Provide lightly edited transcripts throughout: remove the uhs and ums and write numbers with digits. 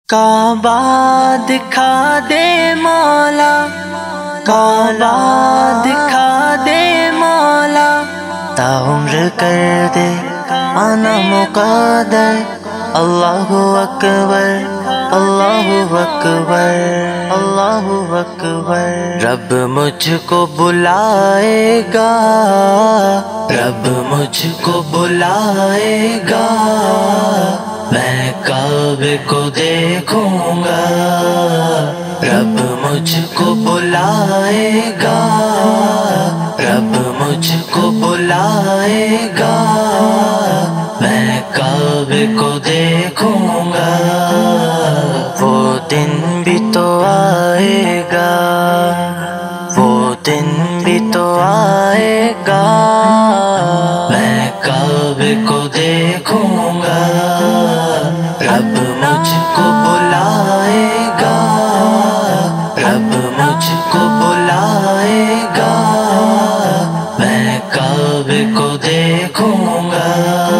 کعبہ دکھا دے مولا، کعبہ دکھا دے مولا، تا عمر کر دے آنا مقدر، اللہ اکبر اللہ اکبر اللہ اکبر۔ رب مجھ کو بلائے گا، رب مجھ کو بلائے گا، میں کعبے کو دیکھوں گا، رب مجھ کو بلائے گا، رب مجھ کو بلائے گا، میں کعبے کو دیکھوں گا، وہ دن بھی تو آئے گا، وہ دن بھی تو آئے گا، میں کعبے کو دیکھوں گا، رب مجھ کو بلائے گا، رب مجھ کو بلائے گا، میں کعبے کو دیکھوں گا۔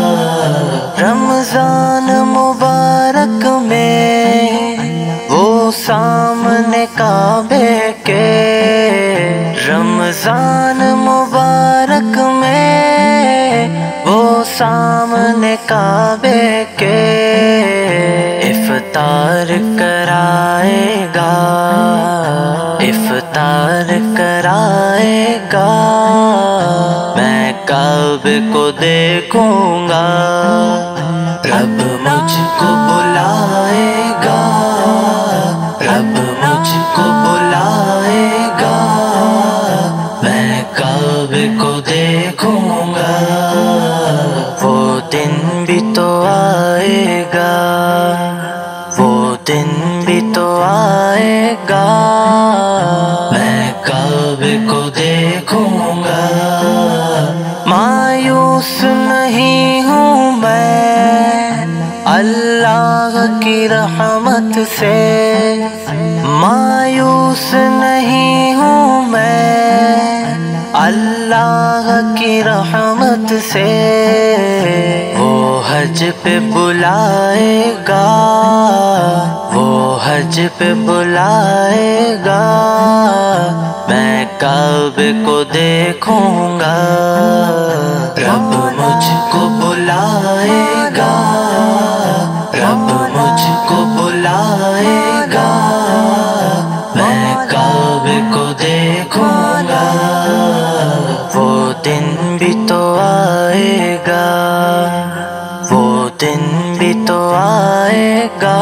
رمضان مبارک میں وہ سامنے کعبے کے، رمضان مبارک میں وہ سامنے کعبے کے، افطار کرائے گا، افطار کرائے گا، میں کعبے کو دیکھوں گا، رب مجھ کو بلائے گا، رب مجھ کو بلائے گا، میں کعبے کو دیکھوں گا، وہ دن بھی تو آئے گا، وہ دن بھی تو آئے گا، میں کعبے کو دیکھوں گا۔ مایوس نہیں ہوں میں اللہ کی رحمت سے، مایوس نہیں ہوں میں اللہ کی رحمت سے، وہ حج پہ بلائے گا، وہ حج پہ بلائے گا، میں کعبے کو دیکھوں گا، رب مجھ کو بلائے گا، رب مجھ کو بلائے گا، میں کعبے کو دیکھوں گا، وہ دن بھی تو آئے گا، وہ دن بھی تو آئے گا،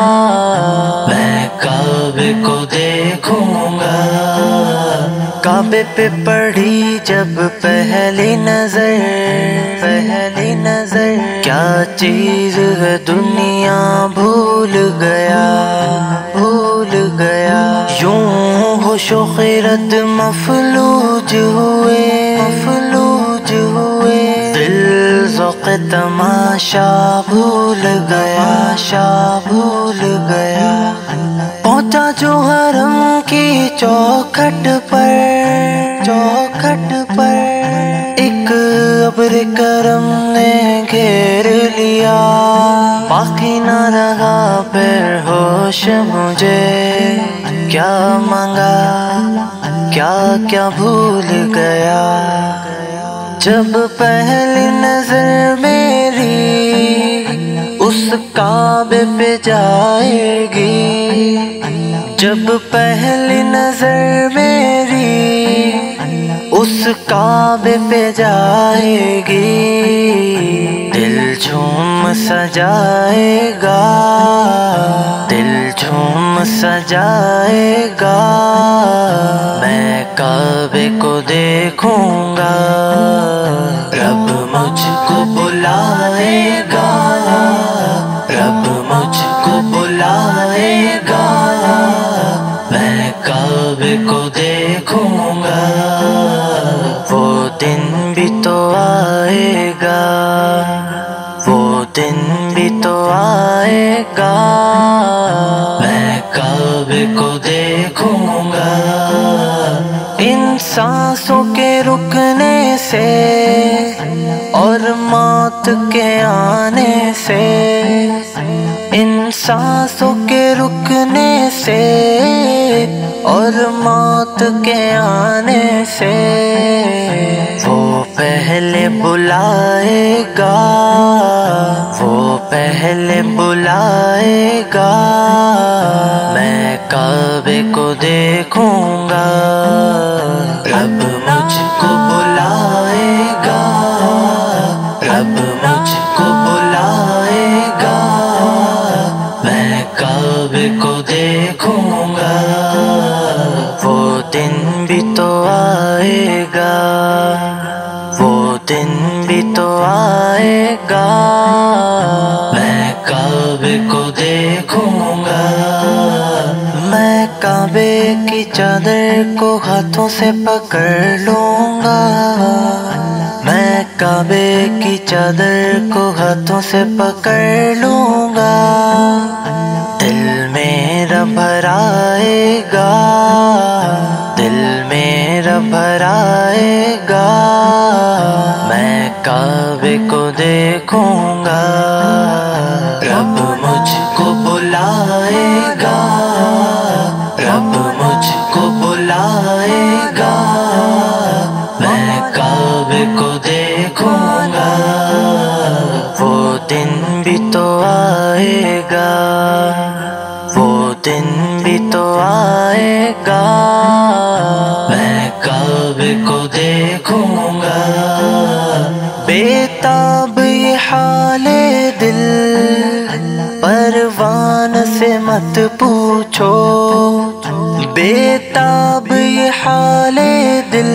میں کعبے کو دیکھوں گا۔ کعبے پہ پڑی جب پہلی نظر، پہلی نظر، کیا چیز ہے دنیا بھول گیا، بھول گیا، یوں ہوش و خیرت مفلوج ہوئے، مفلوج ہوئے، دل ذوق تماشا بھول گیا، شاہ بھول گیا، پہنچا جو حرم کی چوکھٹ پر، چوکھٹ پر، ایک ابر کرم نے گھیر لیا، باقی نہ رہا پھر ہوش مجھے، کیا مانگا کیا کیا بھول گیا، جب پہلی نظر میری اس کعبے پہ جائے گی، جب پہلی نظر میری اس کعبے پہ جائے گی، دل جھوم سجائے گا، دل جھوم سجائے گا، میں کعبے کو دیکھوں گا، رب مجھ کو بلائے گا، رب مجھ کو بلائے گا، میں کعبے کو دیکھوں گا، وہ دن بھی تو آئے گا، وہ دن بھی تو آئے گا، میں کعبے کو دیکھوں گا۔ ان سانسوں کے رکنے سے اور موت کے آنے سے، ان सांसों के रुकने से और मौत के आने से वो पहले बुलाएगा, वो पहले बुलाएगा। मैं काबे को देखूंगा, रब मुझको बुलाएगा, रब मुझको बुलाएगा। मैं काबे को देखूंगा, वो दिन भी तो आएगा, वो दिन भी तो आएगा। मैं काबे को देखूंगा, मैं काबे की चादर को हाथों से पकड़ लूंगा, मैं काबे की चादर को हाथों से पकड़ लूंगा। दिल मेरा भर आएगा, दिल मेरा भर आएगा। मैं काबे को देखूंगा, रब मुझको बुलाएगा, रब मुझको बुलाएगा। मैं काबे को देखूंगा, वो दिन भी तो आएगा, वो दिन भी तो आएगा। मैं काबे को देखूंगा। बेताब ये हाले दिल, परवान से मत पूछो, बेताब ये हाले दिल,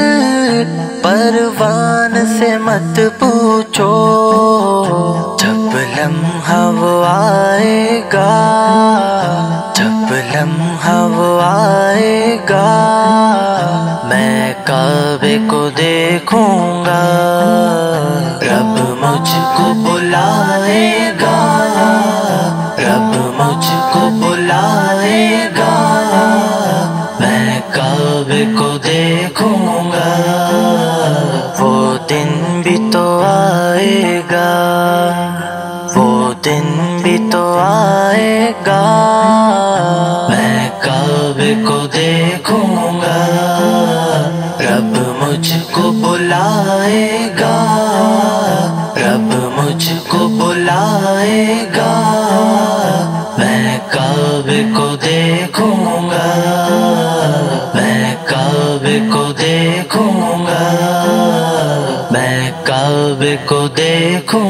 परवान से मत पूछो। जब लम्हा वो आएगा, जब लम्हा वो आएगा। मैं काबे को देखूंगा, रब मुझको बुलाएगा, रब मुझको बुलाएगा। मैं काबे को देखूंगा, वो दिन भी तो आएगा, वो दिन भी तो आएगा। मैं काबे को देखूंगा, रब मुझको बुलाएगा, रब मुझको बुलाएगा। मैं काबे को देखूंगा, मैं काबे को देखूंगा, मैं काबे को देखूंगा।